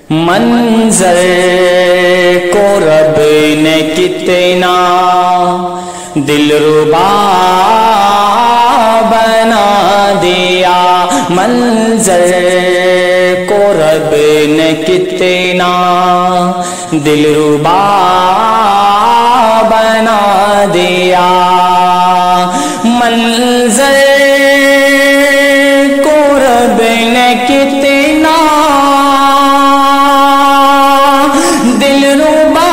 منظر کو رب نے کتنا دلربا بنا دیا، منظر کو رب نے کتنا دلربا بنا دیا، منظر کو رب نے کتنا دلربا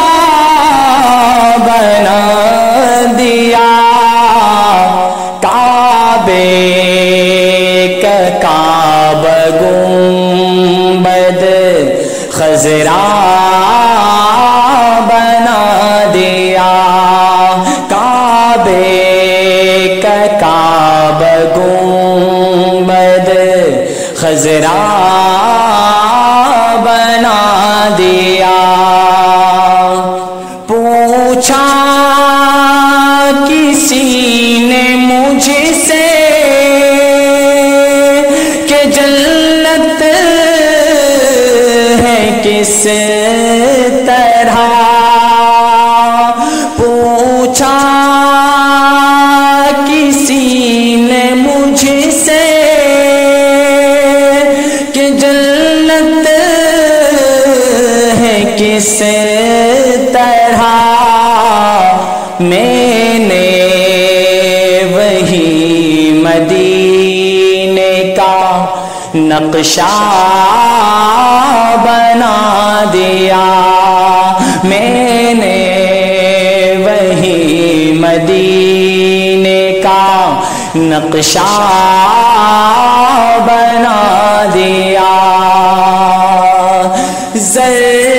بنا دیا، کعبے کا کعبہ گنبد خضرا بنا دیا، کعبے کا کعبہ گنبد خضرا بنا دیا، پوچھا کسی نے مجھ سے کہ جنت ہے کس طرح، پوچھا کسی نے مجھ سے کہ جنت ہے کس طرح، میں نے وہی مدینے کا نقشہ بنا دیا، میں نے وہی مدینے کا نقشہ بنا دیا، زر